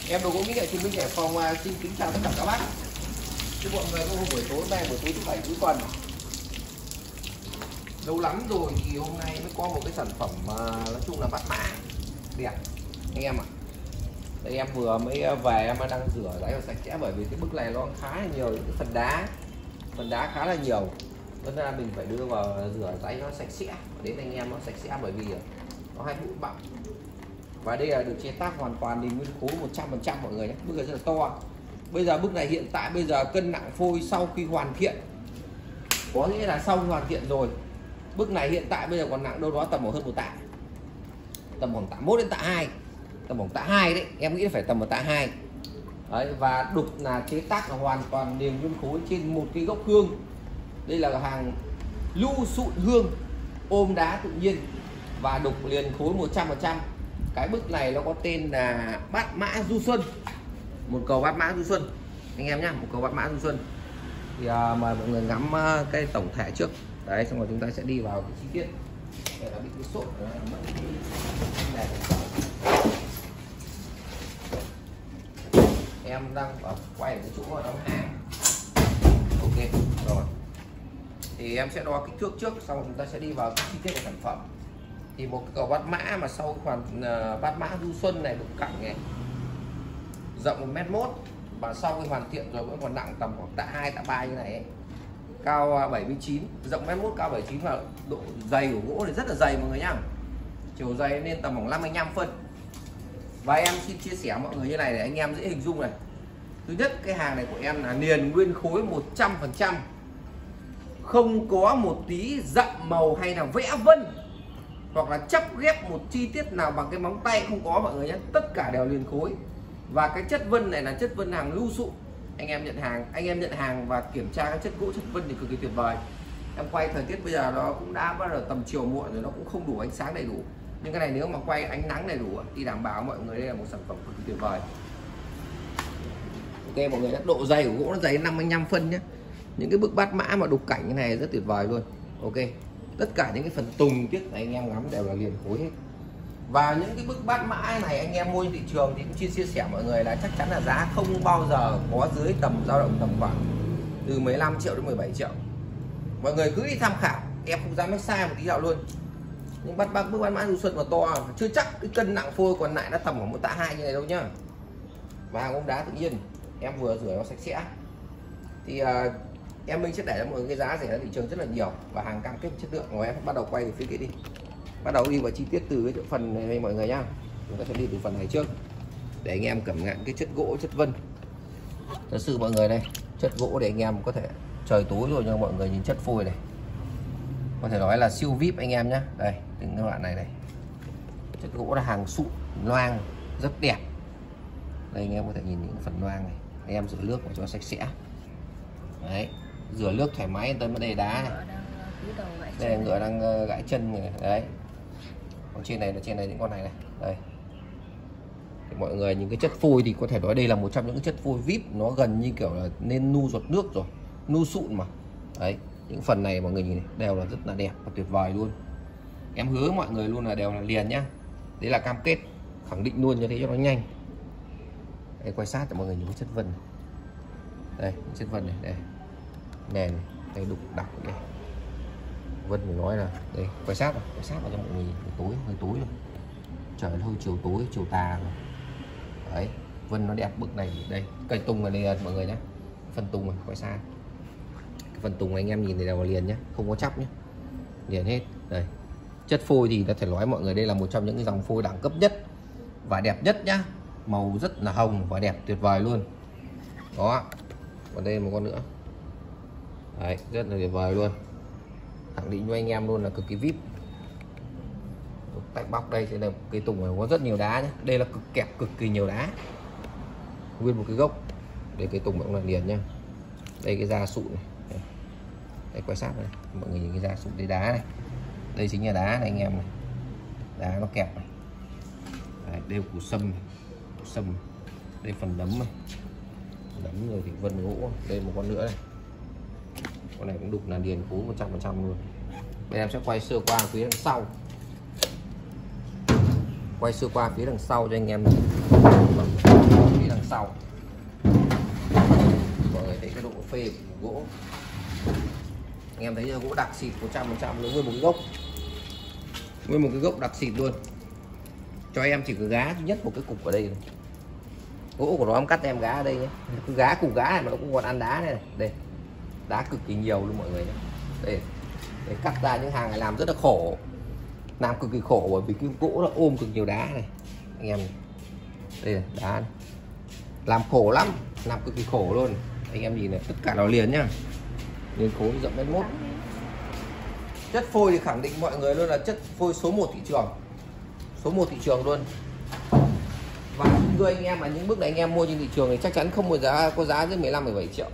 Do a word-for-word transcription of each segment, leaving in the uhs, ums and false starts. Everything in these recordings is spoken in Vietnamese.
Em Đồ Gỗ Mỹ Nghệ Chiến Binh Hải Phòng xin kính chào tất cả các bác. Chúc mọi người có một buổi tối nay, buổi tối thứ bảy cuối tuần. Lâu lắm rồi thì hôm nay mới có một cái sản phẩm mà nói chung là bắt mã đẹp anh em ạ. Đây em vừa mới về, em đang rửa ráy và sạch sẽ, bởi vì cái bức này nó khá là nhiều những cái phần đá, phần đá khá là nhiều, nên là mình phải đưa vào rửa ráy nó sạch sẽ đến anh em nó sạch sẽ, bởi vì nó hay bụi bặm. Và đây là được chế tác hoàn toàn thì nguyên khối một trăm phần trăm mọi người nhé. Bức này rất là to. Bây giờ bức này hiện tại bây giờ cân nặng phôi sau khi hoàn thiện, có nghĩa là sau khi hoàn thiện rồi, bức này hiện tại bây giờ còn nặng đâu đó tầm hơn một tạ, tầm khoảng tạ mốt đến tạ hai, tầm khoảng tạ hai đấy, em nghĩ phải tầm một tạ hai đấy. Và đục là chế tác là hoàn toàn liền nguyên khối trên một cái gốc hương. Đây là hàng lưu sụn hương ôm đá tự nhiên và đục liền khối một trăm phần trăm. Cái bức này nó có tên là Bát Mã Du Xuân, một cầu Bát Mã Du Xuân anh em nhá, một cầu Bát Mã Du Xuân. Thì à, mời mọi người ngắm uh, cái tổng thể trước đấy, xong rồi chúng ta sẽ đi vào cái chi tiết. Đây là bị cái sốt này. Em đang ở quay ở cái chỗ đóng hàng. Ok rồi, thì em sẽ đo kích thước trước, xong rồi chúng ta sẽ đi vào cái chi tiết của sản phẩm. Thì một cái cầu Bát Mã mà sau hoàn uh, Bát Mã Du Xuân này, đục cẳng này, rộng một mét mốt, và sau khi hoàn thiện rồi vẫn còn nặng tầm khoảng tạ hai, tạ ba như này ấy. Cao bảy mươi chín, rộng mét mốt, cao bảy mươi chín, và độ dày của gỗ thì rất là dày mọi người nhá, chiều dày lên tầm khoảng năm mươi lăm phân. Và em xin chia sẻ mọi người như này để anh em dễ hình dung này. Thứ nhất, cái hàng này của em là liền nguyên khối một trăm phần trăm, không có một tí dặm màu hay là vẽ vân hoặc là chắp ghép một chi tiết nào bằng cái móng tay, không có mọi người nhé, tất cả đều liền khối. Và cái chất vân này là chất vân hàng lưu sụn. Anh em nhận hàng, anh em nhận hàng và kiểm tra cái chất gỗ, chất vân thì cực kỳ tuyệt vời. Em quay thời tiết bây giờ nó cũng đã bắt đầu tầm chiều muộn rồi, nó cũng không đủ ánh sáng đầy đủ, nhưng cái này nếu mà quay ánh nắng đầy đủ thì đảm bảo mọi người đây là một sản phẩm cực kỳ tuyệt vời. Ok mọi người nhé, độ dày của gỗ nó dày năm mươi lăm phân nhé. Những cái bức bát mã mà đục cảnh như này rất tuyệt vời luôn. Ok, tất cả những cái phần tùng tiếc này anh em ngắm đều là liền khối hết. Và những cái bức bát mã này anh em mua trên thị trường thì cũng chia chia sẻ mọi người là chắc chắn là giá không bao giờ có dưới tầm dao động tầm khoảng từ mười lăm triệu đến mười bảy triệu. Mọi người cứ đi tham khảo, em không dám nói sai một tí nào luôn. Nhưng bắt bác bức bát mã Du Xuân mà to, chưa chắc cái cân nặng phôi còn lại nó tầm khoảng một tạ hai như này đâu nhá. Và hàng ôm đá tự nhiên, em vừa rửa nó sạch sẽ. Thì uh, em mình sẽ để cho mọi người cái giá rẻ ở thị trường rất là nhiều và hàng cam kết chất lượng. Rồi em bắt đầu quay từ phía kia đi, bắt đầu đi vào chi tiết từ cái phần này đây mọi người nhá. Chúng ta sẽ đi từ phần này trước để anh em cảm nhận cái chất gỗ, chất vân. Thật sự mọi người đây, chất gỗ để anh em có thể trời tối rồi nhưng mọi người nhìn chất phôi này, có thể nói là siêu vip anh em nhá. Đây từng cái đoạn này này, chất gỗ là hàng sụn loang rất đẹp. Đây anh em có thể nhìn những phần loang này, anh em rửa nước để cho sạch sẽ. Đấy, rửa nước thoải mái tới vấn đề đá này. Đây là ngựa đang gãi chân này. Đấy, còn trên này là trên này những con này này. Đây, thì mọi người những cái chất phôi thì có thể nói đây là một trong những chất phôi vip, nó gần như kiểu là nên nu giọt nước rồi, nu sụn mà. Đấy, những phần này mọi người nhìn này, đều là rất là đẹp và tuyệt vời luôn. Em hứa mọi người luôn là đều là liền nhá. Đấy là cam kết, khẳng định luôn như thế cho nó nhanh. Đây, quay sát cho mọi người nhìn cái chất vân này. Đây, chất vân này, đây nền này, đây đục đặc đây. Vân mình nói là đây, quay sát rồi, quay sát vào cho mọi người nhìn, tối hơi tối rồi, trời hơi chiều tối chiều tà rồi. Đấy, vân nó đẹp. Bức này đây, cây tùng này đây mọi người nhé, phần tùng này quay xa, cái phần tùng này anh em nhìn thì đều là liền nhé, không có chắp nhé, liền hết. Đây, chất phôi thì có thể nói mọi người đây là một trong những cái dòng phôi đẳng cấp nhất và đẹp nhất nhá, màu rất là hồng và đẹp tuyệt vời luôn. Đó, còn đây một con nữa. Đấy, rất là tuyệt vời luôn, khẳng định cho anh em luôn là cực kỳ vip. Tại bóc đây thì là cây tùng này có rất nhiều đá nhé, đây là cực kẹp cực kỳ nhiều đá, nguyên một cái gốc. Đây cây tùng cũng là liền nhá. Đây cái da sụn này, đây, đây quay sát này mọi người nhìn cái da sụn, đây đá này, đây chính là đá này anh em này, đá nó kẹp này. Đấy, đây củ sâm này, củ sâm này. Đây phần đấm này, đấm rồi thì vân gỗ. Đây một con nữa này, con này cũng đục là liền khối một trăm phần trăm luôn. Bây giờ em sẽ quay sơ qua phía đằng sau, quay sơ qua phía đằng sau cho anh em nhìn. sau. Mọi người thấy cái độ phê của gỗ, anh em thấy là gỗ đặc xịt một trăm phần trăm, nguyên một cái gốc, nguyên một cái gốc đặc xịt luôn. Cho em chỉ có gá duy nhất một cái cục ở đây này. Gỗ của nó em cắt em gá ở đây nhé, cái gá cục gá này mà nó cũng còn ăn đá này, này. Đây đá cực kỳ nhiều luôn mọi người nhé. Đây để cắt ra những hàng này làm rất là khổ, làm cực kỳ khổ bởi vì cái gỗ nó ôm cực nhiều đá này anh em này. Đây này, đá này. Làm khổ lắm, làm cực kỳ khổ luôn anh em nhìn này, tất cả nó liền nhá, liền khối rộng mét mốt. Chất phôi thì khẳng định mọi người luôn là chất phôi số một thị trường, số một thị trường luôn. Và thưa anh em, mà những bức này anh em mua trên thị trường thì chắc chắn không có giá, có giá dưới mười lăm mười bảy triệu.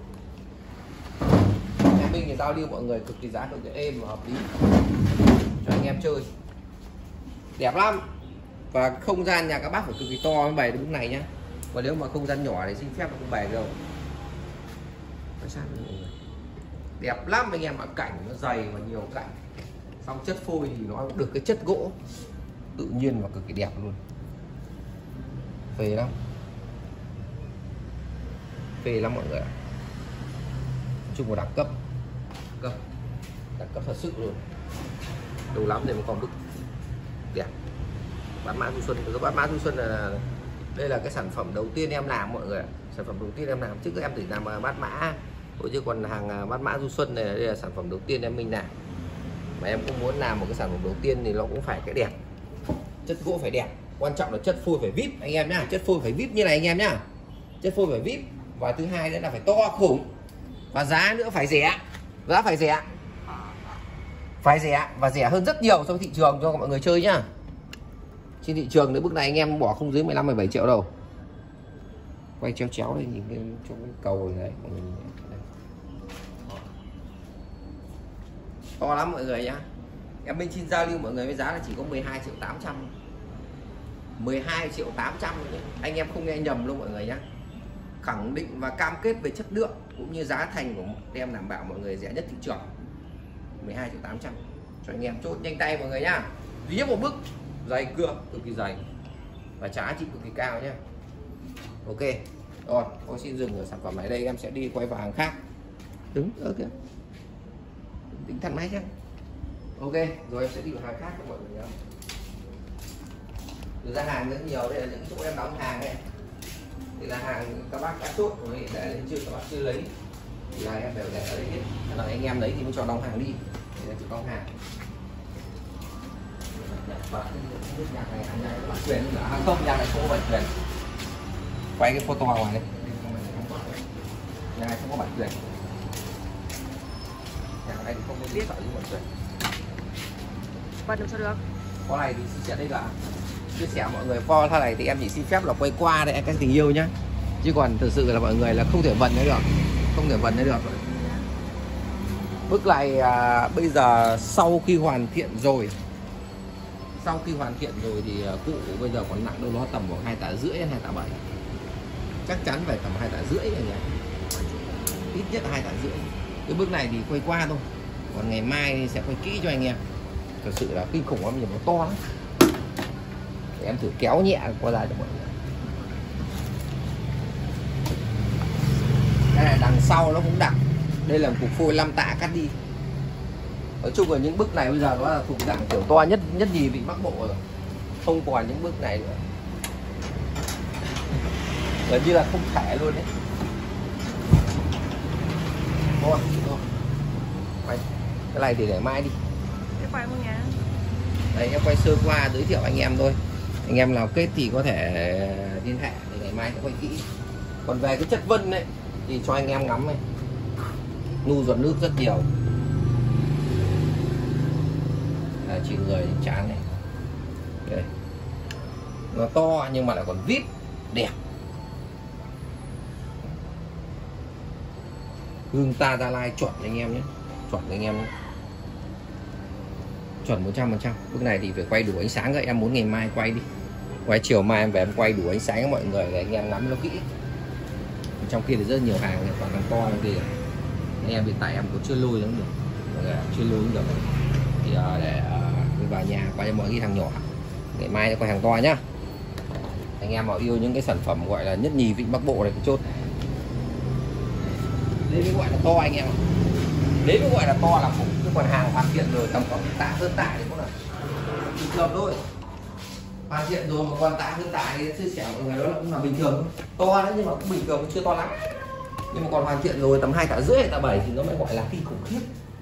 Em Minh thì giao lưu mọi người cực kỳ giá cực kỳ êm và hợp lý cho anh em chơi, đẹp lắm. Và không gian nhà các bác phải cực kỳ to mới bày được bức này nhá. Và nếu mà không gian nhỏ thì xin phép nó không bày đâu. Đẹp lắm anh em ạ, cảnh nó dày và nhiều cảnh. Xong chất phôi thì nó được cái chất gỗ tự nhiên và cực kỳ đẹp luôn. Phê lắm, phê lắm mọi người ạ. Chung một đẳng cấp, cấp đẳng cấp thật sự luôn. Lâu lắm rồi mới còn bức đẹp. Bát mã du xuân, cái bát mã du xuân là đây là cái sản phẩm đầu tiên em làm mọi người ạ. Sản phẩm đầu tiên em làm, trước em chỉ làm bát mã, chứ còn hàng bát mã du xuân này đây là sản phẩm đầu tiên em mình làm. Mà em cũng muốn làm một cái sản phẩm đầu tiên thì nó cũng phải cái đẹp, chất gỗ phải đẹp, quan trọng là chất phôi phải vip anh em nhá, chất phôi phải vip như này anh em nhá, chất phôi phải vip. Và thứ hai nữa là phải to khủng, và giá nữa phải rẻ, giá phải rẻ, phải rẻ và rẻ hơn rất nhiều so với thị trường cho mọi người chơi nhá. Trên thị trường nữa bức này anh em bỏ không dưới mười lăm mười bảy triệu đâu. Quay chéo chéo đây nhìn cái trong cái cầu này mọi người nhìn đây. To lắm mọi người nhá. Em bên trên giao lưu mọi người với giá là chỉ có mười hai triệu tám trăm, mười hai triệu tám trăm. Anh em không nghe nhầm luôn mọi người nhá. Khẳng định và cam kết về chất lượng cũng như giá thành của em đảm bảo mọi người rẻ nhất thị trường, mười hai triệu tám trăm cho anh em chốt nhanh tay mọi người nhá. Duy nhất một bức dày cưa cực kỳ dày và giá trị cực kỳ cao nhé. Ok rồi, tôi xin dừng ở sản phẩm này đây, em sẽ đi quay vào hàng khác. Đứng ở kìa, tính thẳng máy chứ. Ok rồi em sẽ đi vào hàng khác cho mọi người nhé. Từ ra hàng rất nhiều, đây là những chỗ em đóng hàng này, thì là hàng các bác đã chốt rồi để lên chưa, các bác chưa lấy thì là em đều để ở đây hết, là anh em lấy thì mới cho đóng hàng đi, để là chịu đóng hàng. Nhà này bản quyền là không, nhà này không có bản quyền. Quay cái photo ngoài đây, nhà này không có bản quyền, nhà này không có biết ở những bản quyền. Quay được sao được? Con này thì sẽ đây là chia sẻ mọi người, pho thế này thì em chỉ xin phép là quay qua đây các tình yêu nhá, chứ còn thực sự là mọi người là không thể vận đấy được, không thể vận đấy được. Bức này à, bây giờ sau khi hoàn thiện rồi, sau khi hoàn thiện rồi thì cụ bây giờ còn nặng đâu đó tầm khoảng hai tạ rưỡi đến hai tạ bảy, chắc chắn phải tầm hai tạ rưỡi này nhỉ, ít nhất là hai tạ rưỡi. Cái bức này thì quay qua thôi, còn ngày mai sẽ quay kỹ cho anh em. Thật sự là kinh khủng lắm, nhìn nó to lắm. Để em thử kéo nhẹ qua ra cho mọi người. Đây là đằng sau nó cũng đặc, đây là một cục phôi năm tạ cắt đi. Nói chung là những bức này bây giờ nó là thuộc dạng kiểu to nhất nhất nhì vị Bắc Bộ rồi, không còn những bức này nữa, gần như là không thể luôn đấy. Thôi, thôi. Quay. Cái này thì để mai đi. Cái quay không nhá. Đây em quay sơ qua giới thiệu anh em thôi. Anh em nào kết thì có thể liên hệ để ngày mai sẽ quay kỹ. Còn về cái chất vân đấy thì cho anh em ngắm này, nu giọt nước rất nhiều. À, chỉ người chán này, đây. Nó to nhưng mà lại còn vít đẹp. Hương ta Gia Lai chuẩn anh em nhé, chuẩn anh em nhé, chuẩn một trăm phần trăm. Bức này thì phải quay đủ ánh sáng rồi, em muốn ngày mai quay đi, quay chiều mai em về em quay đủ ánh sáng cho mọi người để anh em ngắm nó kỹ. Trong kia thì rất nhiều hàng, toàn hàng to trong kia. Anh em hiện tại em cũng chưa lôi lắm được, chưa lôi được thì để uh, vào nhà quay cho mọi cái hàng nhỏ, ngày mai quay hàng to nhá. Anh em nào yêu những cái sản phẩm gọi là nhất nhì Vịnh Bắc Bộ này thì chốt. Đấy mới gọi là to anh em. Đấy mới gọi là to là khủng. Chứ còn hàng hoàn thiện rồi tầm khoảng tạ hơn tạ thì cũng là bình thường thôi. Hoàn thiện rồi mà còn tạ hơn tạ thì chia sẻ mọi người đó là cũng là bình thường. To đấy nhưng mà cũng bình thường, chưa to lắm. Nhưng mà còn hoàn thiện rồi tầm hai tạ rưỡi tạ bảy thì nó mới gọi là kinh khủng khiếp.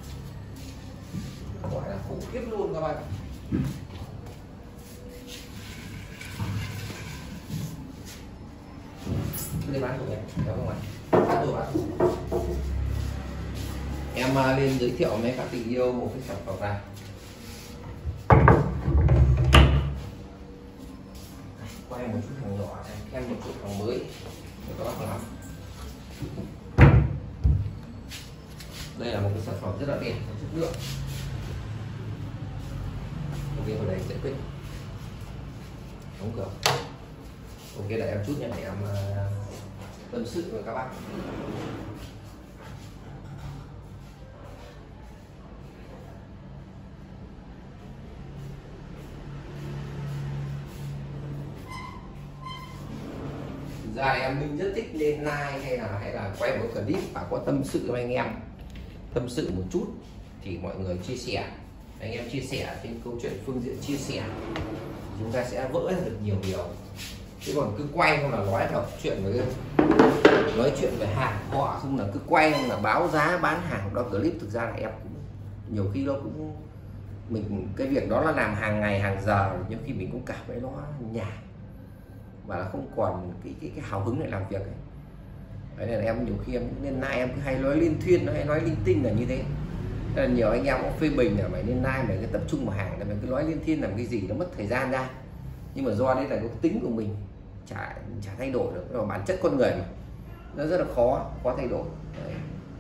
Gọi là khủng khiếp luôn các bạn. Lên bán của em, kéo không ạ? Bán rồi bán. Em lên giới thiệu với các tình yêu một cái sản phẩm này. Quay một chút hàng nhỏ, em một chút hàng mới để các bác lắm. Đây là một cái sản phẩm rất là đẹp, chất lượng. Ok, hồi này sẽ quyết đóng cửa. Ok, đợi em chút nhé, để em tâm sự với các bác. Ra em Minh rất thích lên live hay là hay là quay một clip và có tâm sự với anh em, tâm sự một chút thì mọi người chia sẻ, anh em chia sẻ trên câu chuyện phương diện chia sẻ chúng ta sẽ vỡ ra được nhiều điều. Chứ còn cứ quay không là nói thật chuyện với nói chuyện về hàng họ, không là cứ quay không là báo giá bán hàng đó clip, thực ra là em cũng nhiều khi nó cũng mình cái việc đó là làm hàng ngày hàng giờ, nhiều khi mình cũng cảm thấy nó nhạt và là không còn cái cái, cái hào hứng để làm việc ấy. Đấy là em nhiều khi em nên nay em cứ hay nói liên thuyên, nó hay nói linh tinh là như thế. Nên là nhiều anh em cũng phê bình là mày nên nay mày cứ tập trung vào hàng, là mày cứ nói liên thiên làm cái gì nó mất thời gian ra. Nhưng mà do đây là cái tính của mình, chả chả thay đổi được, nó bản chất con người mà nó rất là khó khó thay đổi. Đấy.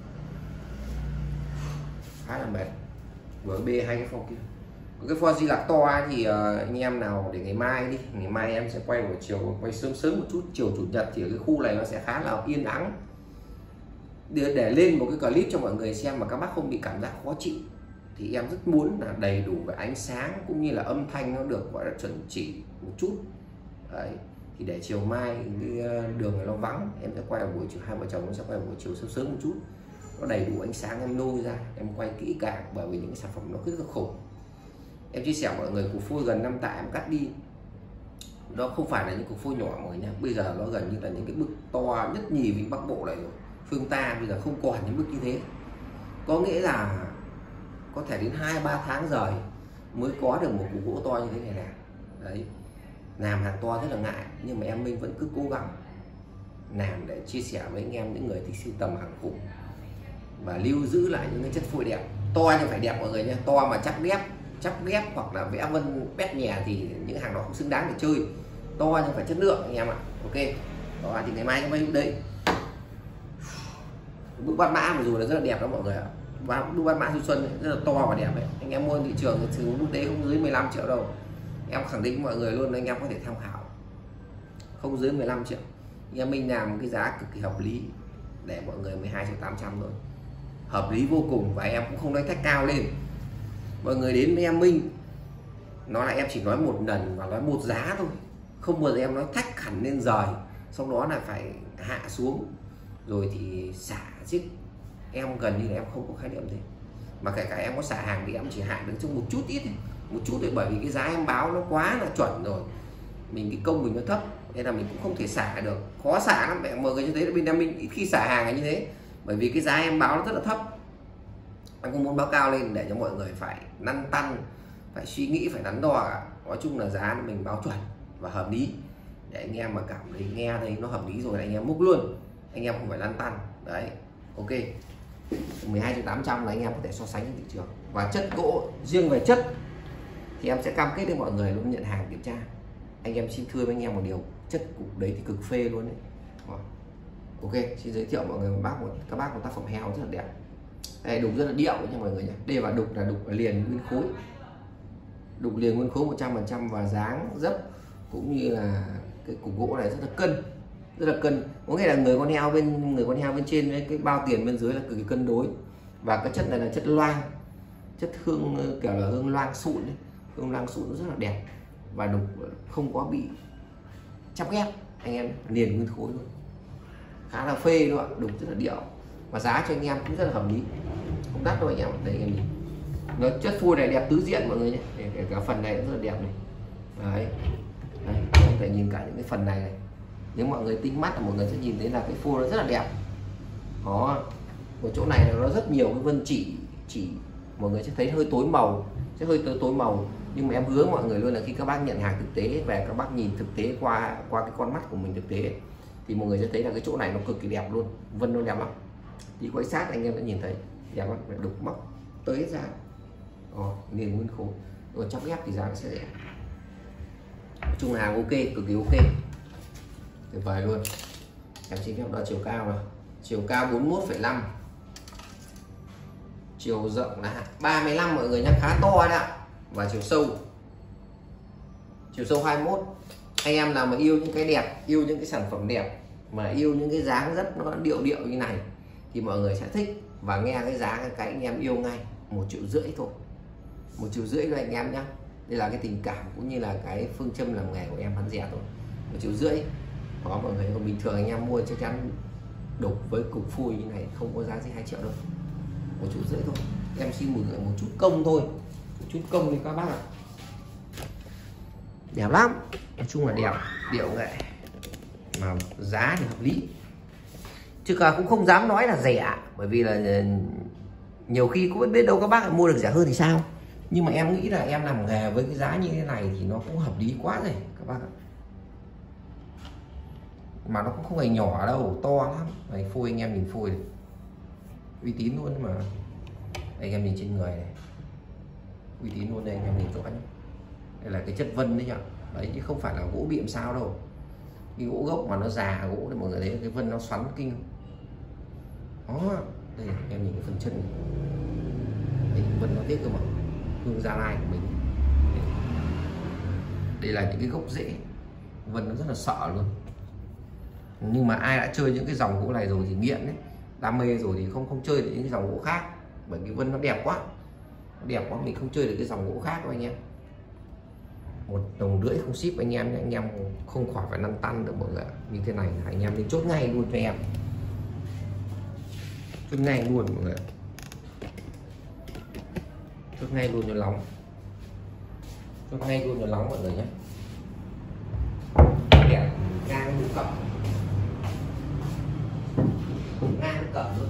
Khá là mệt. Vừa bê hai cái pho kia, cái pho Di Lạc to thì uh, anh em nào để ngày mai đi, ngày mai em sẽ quay buổi chiều, quay sớm sớm một chút, chiều chủ nhật thì ở cái khu này nó sẽ khá là yên ắng, để, để lên một cái clip cho mọi người xem mà các bác không bị cảm giác khó chịu. Thì em rất muốn là đầy đủ về ánh sáng cũng như là âm thanh nó được gọi là chuẩn chỉ một chút. Đấy. Thì để chiều mai cái đường này nó vắng, em sẽ quay ở buổi chiều, hai vợ chồng nó sẽ quay ở buổi chiều sớm sớm một chút, nó đầy đủ ánh sáng, em lôi ra em quay kỹ càng, bởi vì những cái sản phẩm nó rất là khủng. Em chia sẻ mọi người cục phôi gần năm tạ em cắt đi, nó không phải là những cục phôi nhỏ mọi người nhé, bây giờ nó gần như là những cái bức to nhất nhì Vịnh Bắc Bộ này rồi. Phương ta bây giờ không còn những bức như thế, có nghĩa là có thể đến hai ba tháng rồi mới có được một cục gỗ to như thế này nè. Đấy, làm hàng to rất là ngại, nhưng mà em Minh vẫn cứ cố gắng làm để chia sẻ với anh em những người thích sưu tầm hàng cục và lưu giữ lại những cái chất phôi đẹp. To nhưng phải đẹp mọi người nhé, to mà chắc đép chắc đép hoặc là vẽ vân pét nhè thì những hàng đó không xứng đáng để chơi. To nhưng phải chất lượng anh em ạ. Ok, đó thì ngày mai chúng ta đây bức bát mã mà dù là rất là đẹp đó mọi người ạ. Và bức bát mã du xuân ấy, rất là to và đẹp đấy. Anh em mua thị trường thì lúc đấy không dưới mười lăm triệu đâu. Em khẳng định với mọi người luôn, anh em có thể tham khảo, không dưới mười lăm triệu. Anh em mình làm một cái giá cực kỳ hợp lý để mọi người mười hai triệu tám trăm rồi, hợp lý vô cùng. Và em cũng không nói thách cao lên. Mọi người đến với em Minh nó là em chỉ nói một lần và nói một giá thôi, không bao giờ em nói thách hẳn lên rời, sau đó là phải hạ xuống rồi thì xả giết. Em gần như là em không có khái niệm thế, mà kể cả em có xả hàng thì em chỉ hạ được trong một chút ít một chút thôi, bởi vì cái giá em báo nó quá là chuẩn rồi, mình cái công mình nó thấp nên là mình cũng không thể xả được, khó xả lắm. Mẹ mọi người như thế là bên em Minh ít khi xả hàng là như thế, bởi vì cái giá em báo nó rất là thấp. Em không muốn báo cao lên để cho mọi người phải lăn tăn, phải suy nghĩ, phải đắn đo cả. Nói chung là giá mình báo chuẩn và hợp lý, để anh em mà cảm thấy nghe thấy nó hợp lý rồi anh em múc luôn, anh em không phải lăn tăn. Đấy, ok, mười hai triệu tám trăm là anh em có thể so sánh với thị trường. Và chất gỗ, riêng về chất thì em sẽ cam kết với mọi người luôn, nhận hàng kiểm tra. Anh em xin thưa với anh em một điều, chất cục đấy thì cực phê luôn đấy. Ok, xin giới thiệu mọi người một bác một các bác một tác phẩm heo rất là đẹp. Đây, đục rất là điệu nha mọi người nhé. Đây là đục là đục liền nguyên khối, đục liền nguyên khối một trăm phần trăm và dáng dấp cũng như là cái cục gỗ này rất là cân, rất là cân. Có nghĩa là người con heo bên người con heo bên trên với cái bao tiền bên dưới là cực kỳ cân đối. Và cái chất này là chất loang, chất hương kiểu là hương loang sụn ấy. Hương loang sụn rất là đẹp và đục không có bị chắp ghép anh em, liền nguyên khối luôn, khá là phê luôn ạ, đục rất là điệu, và giá cho anh em cũng rất là hợp lý, không đắt đâu anh em. Đây anh em nhìn, nó chất phôi này đẹp tứ diện mọi người nhé, kể cả phần này cũng rất là đẹp này. Đấy, đây, có thể nhìn cả những cái phần này này, nếu mọi người tinh mắt là mọi người sẽ nhìn thấy là cái phôi nó rất là đẹp. Đó, ở chỗ này là nó rất nhiều cái vân chỉ chỉ mọi người sẽ thấy hơi tối màu, sẽ hơi tối tối màu, nhưng mà em hứa mọi người luôn là khi các bác nhận hàng thực tế về, các bác nhìn thực tế qua qua cái con mắt của mình thực tế thì mọi người sẽ thấy là cái chỗ này nó cực kỳ đẹp luôn, vân nó đẹp lắm. Thì quay sát anh em đã nhìn thấy đẹp lắm, phải đục móc tới ra, đó, liền nguyên khối. Rồi chắp ghép thì giá nó sẽ rẻ. Nói chung là hàng ok, cực kỳ ok, tuyệt vời luôn. Em xin phép đo chiều cao nào, chiều cao bốn mươi mốt phẩy năm, chiều rộng là ba mươi lăm mọi người nhá, khá to đấy ạ. Và chiều sâu, chiều sâu hai mươi mốt. Anh em nào mà yêu những cái đẹp, yêu những cái sản phẩm đẹp, mà yêu những cái dáng rất nó điệu điệu như này thì mọi người sẽ thích, và nghe cái giá cái, cái anh em yêu ngay. Một triệu rưỡi thôi, một triệu rưỡi thôi anh em nhá. Đây là cái tình cảm cũng như là cái phương châm làm nghề của em bán rẻ thôi, một triệu rưỡi. Đó mọi người, còn bình thường anh em mua chắc chắn đục với cục phôi như này không có giá gì hai triệu đâu, một triệu rưỡi thôi. Em xin mừng một chút công thôi, một chút công đi các bác ạ. Đẹp lắm, nói chung là đẹp, điệu nghệ, mà giá thì hợp lý, chứ cả cũng không dám nói là rẻ, bởi vì là nhiều khi cũng biết đâu các bác mua được rẻ hơn thì sao. Nhưng mà em nghĩ là em làm nghề với cái giá như thế này thì nó cũng hợp lý quá rồi các bác ạ. Mà nó cũng không hề nhỏ đâu, to lắm. Này phôi anh em nhìn phôi này, uy tín luôn mà. Đây anh em nhìn trên người này, uy tín luôn đây anh em nhìn rõ nhé. Đây là cái chất vân đấy nhá, đấy chứ không phải là gỗ bị làm sao đâu. Cái gỗ gốc mà nó già gỗ thì mọi người thấy cái vân nó xoắn kinh. Đó, đây anh em nhìn cái phần chân này. Đấy, vân nó tiếc cơ mà, hương Gia Lai của mình. Đây là những cái gốc rễ, vân nó rất là sợ luôn. Nhưng mà ai đã chơi những cái dòng gỗ này rồi thì nghiện đấy, đam mê rồi thì không không chơi được những cái dòng gỗ khác, bởi vì vân nó đẹp quá, nó đẹp quá mình không chơi được cái dòng gỗ khác đâu anh em. Một đồng rưỡi không ship anh em, anh em không khỏi phải lăn tăn được mọi người. Như thế này anh em nên chốt ngay luôn cho em, chốt ngay luôn mọi người, chốt ngay luôn cho nóng, chốt ngay luôn cho nóng mọi người nhé. Đẹp ngang mũi cẩm, ngang cẩm luôn.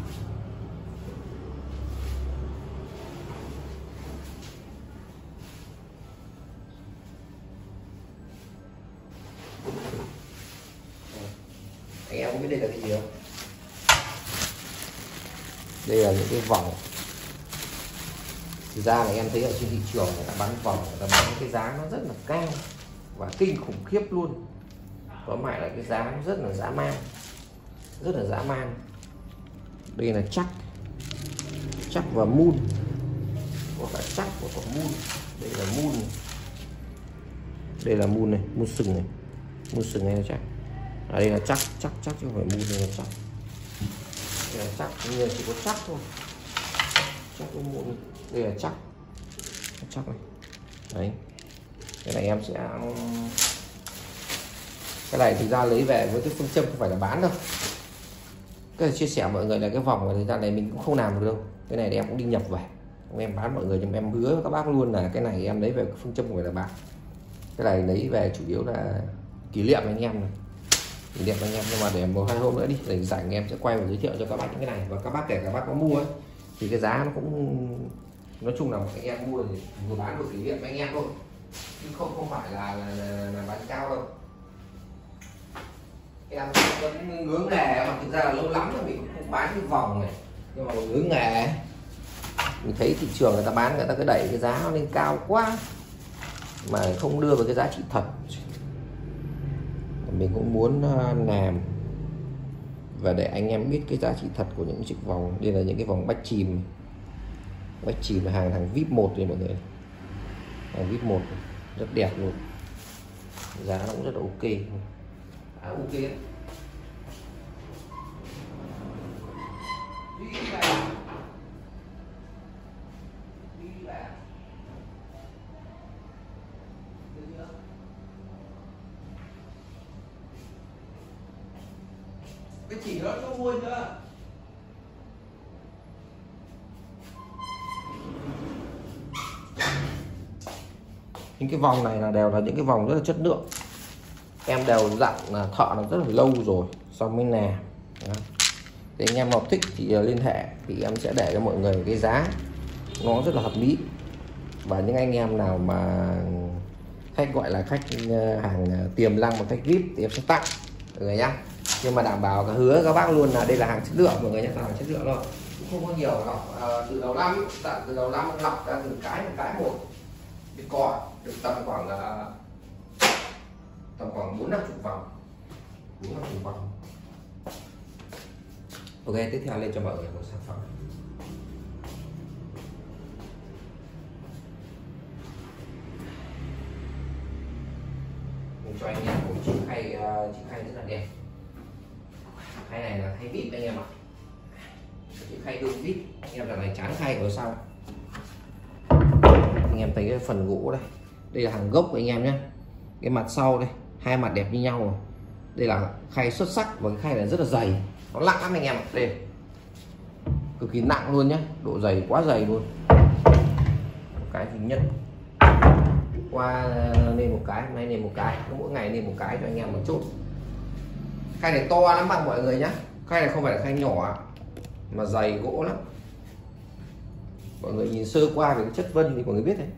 Anh em có biết đây là cái gì không? Đây là những cái vòng. Thực ra là em thấy ở trên thị trường người ta bán vòng, người ta bán cái giá nó rất là cao và kinh khủng khiếp luôn. Có mãi là cái giá nó rất là dã man, rất là dã man. Đây là chắc, chắc và moon, có cả chắc và có moon. Đây là moon, đây là moon này, moon sừng này, moon sừng này là chắc. À, đây là chắc, chắc, chắc chứ không phải moon, đây là chắc. Đây là chắc, nhưng chỉ có chắc thôi. Chắc với moon, đây là chắc, chắc này. Đấy, cái này em sẽ, cái này thì ra lấy về với cái phương châm không phải là bán đâu. Cái này chia sẻ mọi người là cái vòng này thời gian này mình cũng không làm được đâu. Cái này thì em cũng đi nhập về, em bán mọi người, nhưng em hứa với các bác luôn là cái này em lấy về phương châm không phải là bán. Cái này lấy về chủ yếu là kỷ niệm anh em này, kỷ niệm anh em. Nhưng mà để một hai hôm nữa đi để rảnh em sẽ quay và giới thiệu cho các bác những cái này. Và các bác kể các bác có mua ấy, thì cái giá nó cũng nói chung là anh em mua thì vừa bán vừa kỷ niệm anh em thôi, chứ không không phải là là, là, là bán cao đâu. Em vẫn ngưỡng nghề mà thực ra là lâu lắm rồi mình cũng không bán cái vòng này, nhưng mà ngưỡng nghề mình thấy thị trường người ta bán, người ta cứ đẩy cái giá lên cao quá mà không đưa vào cái giá trị thật. Mình cũng muốn làm và để anh em biết cái giá trị thật của những chiếc vòng. Đây là những cái vòng bách chìm, bách chìm là hàng hàng vip một đây mọi người, hàng vip một rất đẹp luôn, giá nó cũng rất là ok, à, ok đấy. cái chỉ nó chỗ môi nữa. Những cái vòng này là đều là những cái vòng rất là chất lượng, em đều dặn là thợ nó rất là lâu rồi xong mới nè. Thì anh em nào thích thì liên hệ thì em sẽ để cho mọi người cái giá nó rất là hợp lý. Và những anh em nào mà khách gọi là khách hàng tiềm năng và khách vê i pê thì em sẽ tặng mọi người nhá. Nhưng mà đảm bảo hứa các bác luôn là đây là hàng chất lượng mọi người nhé, là hàng chất lượng thôi, cũng không có nhiều đâu. À, từ đầu năm tận từ đầu năm lọc ra từng cái một cái một cái cỏ được tầm khoảng là tầm khoảng bốn năm chục vòng, bốn năm chục vòng. Ok, tiếp theo lên cho mọi người một sản phẩm. Mình cho anh em một chiếc khay, chiếc khay rất là đẹp. Khay này là khay vê i pê anh em ạ. Chiếc khay đương vê i pê, anh em là này chán khay ở sau. Anh em thấy cái phần gỗ đây, đây là hàng gốc của anh em nhé. Cái mặt sau đây, hai mặt đẹp như nhau rồi. Đây là khay xuất sắc và cái khay này rất là dày, nó nặng lắm anh em ạ. Đây cực kỳ nặng luôn nhé, độ dày quá dày luôn. Một cái thứ nhất qua lên một cái, hôm nay lên một cái, mỗi ngày lên một cái cho anh em một chút. Khay này to lắm bạn mọi người nhé, khay này không phải là khay nhỏ mà dày gỗ lắm. Mọi người nhìn sơ qua về cái chất vân thì mọi người biết đấy.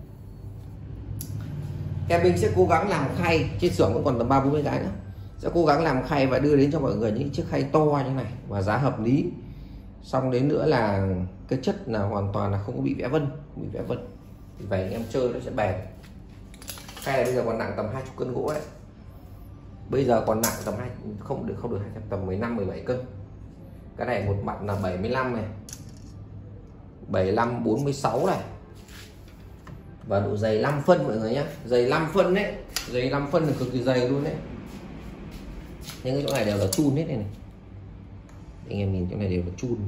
Em mình sẽ cố gắng làm khay, trên xưởng vẫn còn tầm ba bốn mươi cái nữa, sẽ cố gắng làm khay và đưa đến cho mọi người những chiếc khay to như này và giá hợp lý. Xong đến nữa là cái chất là hoàn toàn là không có bị vẽ vân, không bị vẽ vân. Vì vậy anh em chơi nó sẽ bền. Khay này bây giờ còn nặng tầm hai mươi cân gỗ đấy. Bây giờ còn nặng tầm hai không được không được hai trăm, tầm mười lăm mười bảy cân. Cái này một mặt là bảy mươi lăm này, bảy mươi lăm bốn mươi sáu này. Và độ dày năm phân mọi người nhé, dày năm phân đấy, dày năm phân là cực kỳ dày luôn đấy. Những cái chỗ này đều là chun hết này, này. Anh em nhìn chỗ này đều là chun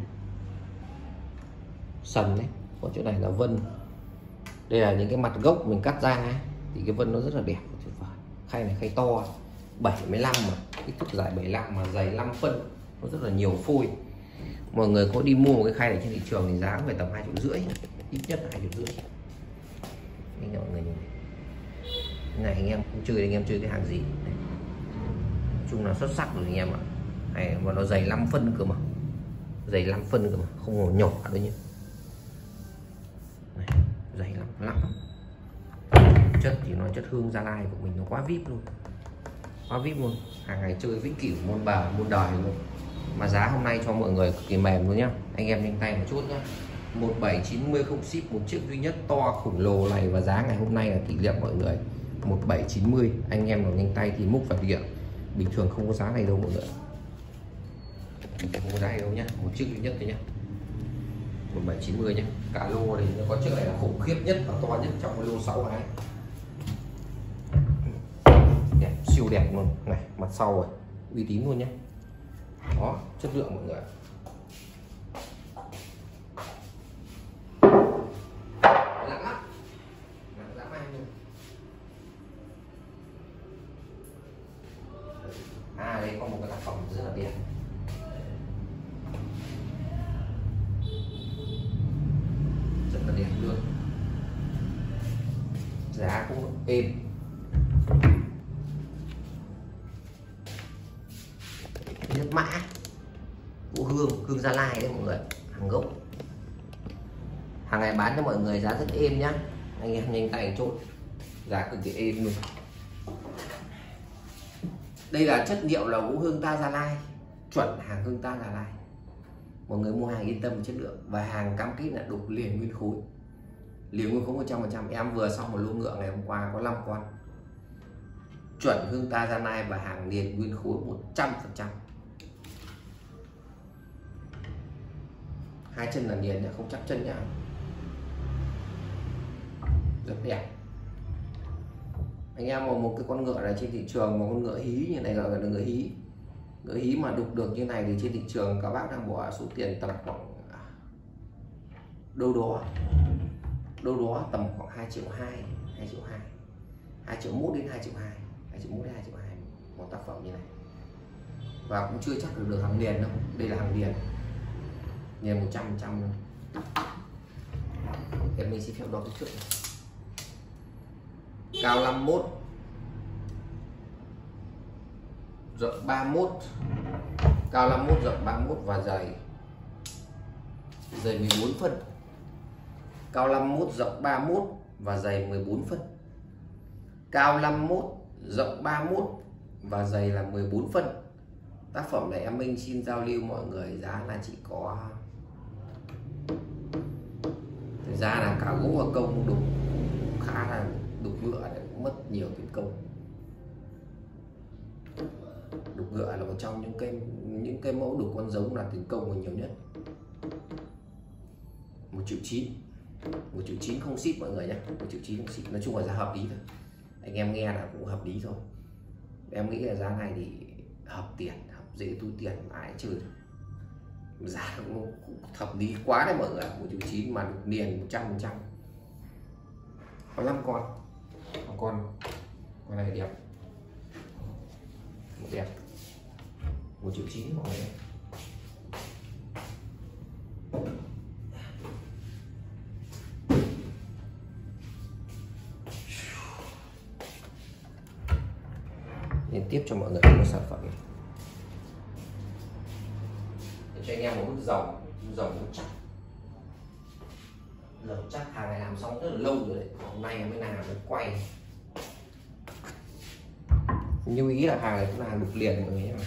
sần đấy, còn chỗ này là vân. Đây là những cái mặt gốc mình cắt ra ấy. Thì cái vân nó rất là đẹp. Khay này khay to bảy mươi lăm mà kích thước dài bảy mươi lăm mà dày năm phân, nó rất là nhiều phôi. Mọi người có đi mua một cái khay này trên thị trường thì giá cũng phải tầm hai triệu rưỡi, ít nhất là hai triệu rưỡi. Anh mọi người nhìn này, anh em cũng chơi, anh em chơi cái hàng gì này. Nói chung là xuất sắc rồi anh em ạ. Này mà nó dày năm phân cơ mà, dày năm phân cơ mà, không có nhỏ đâu nhé. Này, dày lắm lắm. Chất thì nó chất hương Gia Lai của mình nó quá vê i pê luôn, quá vê i pê luôn. Hàng ngày chơi vĩnh cửu môn bà môn đời luôn. Mà giá hôm nay cho mọi người cực kỳ mềm luôn nhá. Anh em nhanh tay một chút nhá. Một bảy chín mươi không ship, một chiếc duy nhất to khổng lồ này và giá ngày hôm nay là kỷ niệm mọi người. Một bảy chín mươi, anh em nào nhanh tay thì múc vào điện. Bình thường không có giá này đâu mọi người. Không có giá này đâu nhá, một chiếc duy nhất thôi nhá. Một bảy chín mươi nhá. Cả lô thì nó có chiếc này là khủng khiếp nhất và to nhất trong cái lô sáu cái. Đẹp, siêu đẹp luôn này, mặt sau rồi, uy tín luôn nhé. Đó, chất lượng mọi người. Nặng lắm, nặng dã man luôn. À đây có một cái tác phẩm rất là đẹp, rất là đẹp luôn. Giá cũng êm. Nhất mã gỗ hương, hương Gia Lai đấy mọi người, hàng gốc. Hàng này bán cho mọi người giá rất êm nhá, anh em nhanh tay chốt, giá cực kỳ êm luôn. Đây là chất liệu là gỗ hương ta Gia Lai, chuẩn hàng hương ta Gia Lai. Mọi người mua hàng yên tâm về chất lượng và hàng cam kết là đục liền nguyên khối, liền nguyên khối một trăm phần trăm. Em vừa xong một lô ngựa ngày hôm qua có năm con chuẩn hương ta Gia Lai và hàng liền nguyên khối một trăm phần trăm. Hai chân là liền không chắc chân nhá, rất đẹp. Anh em mà một cái con ngựa này trên thị trường, một con ngựa hí như này gọi là ngựa hí, ngựa hí mà đục được như này thì trên thị trường các bác đang bỏ số tiền tầm khoảng đâu đó đâu đó tầm khoảng hai triệu hai, hai triệu hai, hai triệu mốt đến hai triệu hai, hai triệu mốt đến hai triệu hai một tác phẩm như này. và cũng chưa chắc được, được hàng liền đâu. Đây là hàng liền, liền một trăm phần trăm luôn. Em mình xin phép đo kích thước. Cao năm mươi mốt, rộng ba mươi mốt, cao năm mươi mốt, rộng ba mươi mốt và dày dày mười bốn phân. Cao năm mươi mốt, rộng ba mươi mốt và dày mười bốn phân. Cao năm mươi mốt, rộng ba mươi mốt và dày là mười bốn phân. Tác phẩm này em Minh xin giao lưu mọi người giá là chỉ có, thực ra là cả gỗ và công đục khá là đục ngựa này, cũng mất nhiều tiền công. Đục ngựa là một trong những cây những cái mẫu đục con giống là tiền công của nhiều nhất. Một triệu chín, một triệu chín không ship mọi người nhé, một triệu chín không ship. Nói chung là giá hợp lý thôi, anh em nghe là cũng hợp lý thôi. Em nghĩ là giá này thì hợp tiền, hợp dễ túi tiền, ai chơi được. Giá cũng hợp lý quá đấy mọi người. Một triệu chín mà được liền một trăm phần trăm. Có năm con, có con con này đẹp, một đẹp, một triệu chín mọi người. Liên tiếp cho mọi người một sản phẩm này. Để cho anh em một bức dòng, dòng cũng chắc, dòng chắc. Hàng này làm xong rất là lâu rồi đấy, hôm nay mới làm mới quay. Lưu ý là hàng này cũng là hàng đục liền mọi người nhé.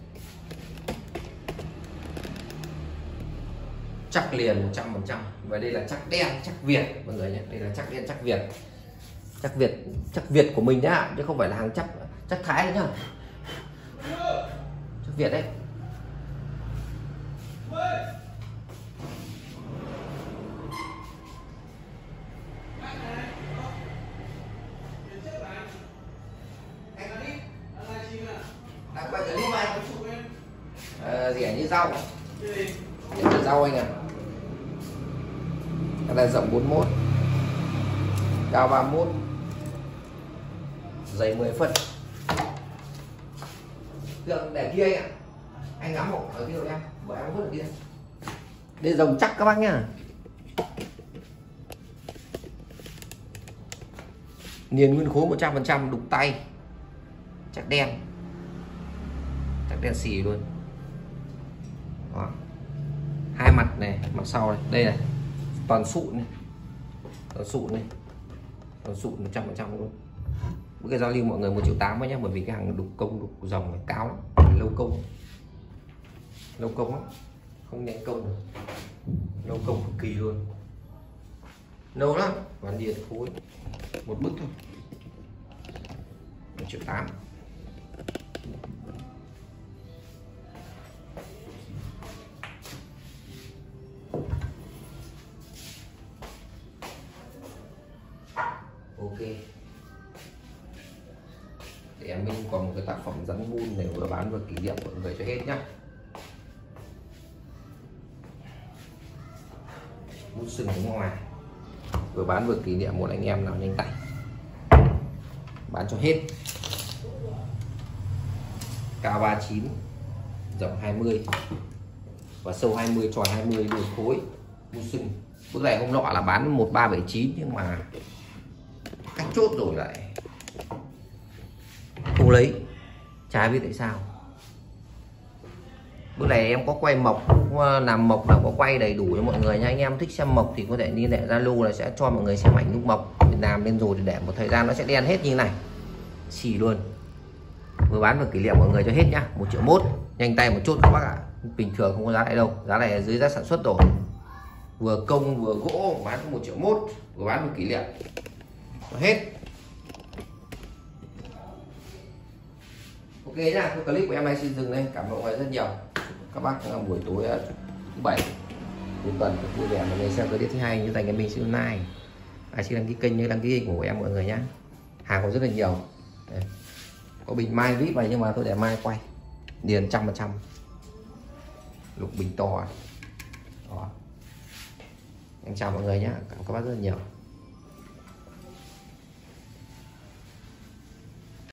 Chắc liền một trăm phần trăm. Và đây là chắc đen, chắc Việt mọi người nhé. Đây là chắc đen, chắc Việt. Chắc Việt, chắc Việt của mình nhá, chứ không phải là hàng chắc chắc Thái nữa nhá. Chắc Việt đấy. Đang quay clip này. À, rẻ như rau. Rẻ như rau anh ạ. À. Cái này rộng bốn mươi mốt, cao ba mươi mốt, dày mười phân. Tượng để kia anh ạ. Anh ngắm một ở kia rồi em, bởi em vứt ở kia. Đây rồng chắc các bác nhá. Niền nguyên khối một trăm phần trăm, đục tay. Chắc đen. Chắc đen xì luôn. Đó. Hai mặt này, mặt sau này, đây này. Toàn sụn này. Toàn sụn này. Toàn sụn một trăm phần trăm luôn. Bữa cái giao lưu mọi người một triệu tám nhé, bởi vì cái hàng đục công đục dòng này cao lắm, lâu công, lâu công lắm, không nhanh công được, lâu công cực kỳ luôn, lâu lắm. Bán điện khối một bức thôi, một triệu tám. Ok. Để em mình còn một cái tác phẩm rắn mun này vừa bán vừa kỷ niệm mọi người cho hết nhá. Mun sừng ở ngoài vừa bán vừa kỷ niệm, một anh em nào nhanh tay bán cho hết. Cao ba mươi chín, rộng hai mươi và sâu hai mươi, tròn hai mươi, đường khối. Mun sừng bức này hôm nọ là bán một ba bảy chín nhưng mà cách chốt rồi lại không lấy, trái biết tại sao. Bữa này em có quay mộc, làm mộc là có quay đầy đủ cho mọi người nha. Anh em thích xem mộc thì có thể liên hệ Zalo là sẽ cho mọi người xem ảnh lúc mộc. Làm lên rồi thì để một thời gian nó sẽ đen hết như này, xì luôn. Vừa bán vừa kỷ niệm mọi người cho hết nhá. Một triệu mốt, nhanh tay một chút các bác ạ. Bình thường không có giá này đâu, giá này là dưới giá sản xuất rồi. Vừa công vừa gỗ bán một triệu mốt, vừa bán vừa kỷ niệm hết. Ok nhá, clip của em này xin dừng đây. Cảm ơn mọi người rất nhiều. Các bác buổi tối thứ bảy cuối tuần vui vẻ mọi người xem clip thứ hai như dành em mình siêu này. Ai xin đăng ký kênh như đăng ký kênh của em mọi người nhé. Hàng có rất là nhiều. Đây. Có bình mai vip này nhưng mà tôi để mai quay. Điền trăm phần trăm. Lục bình to. Đó. Em chào mọi người nhé. Cảm ơn các bác rất là nhiều.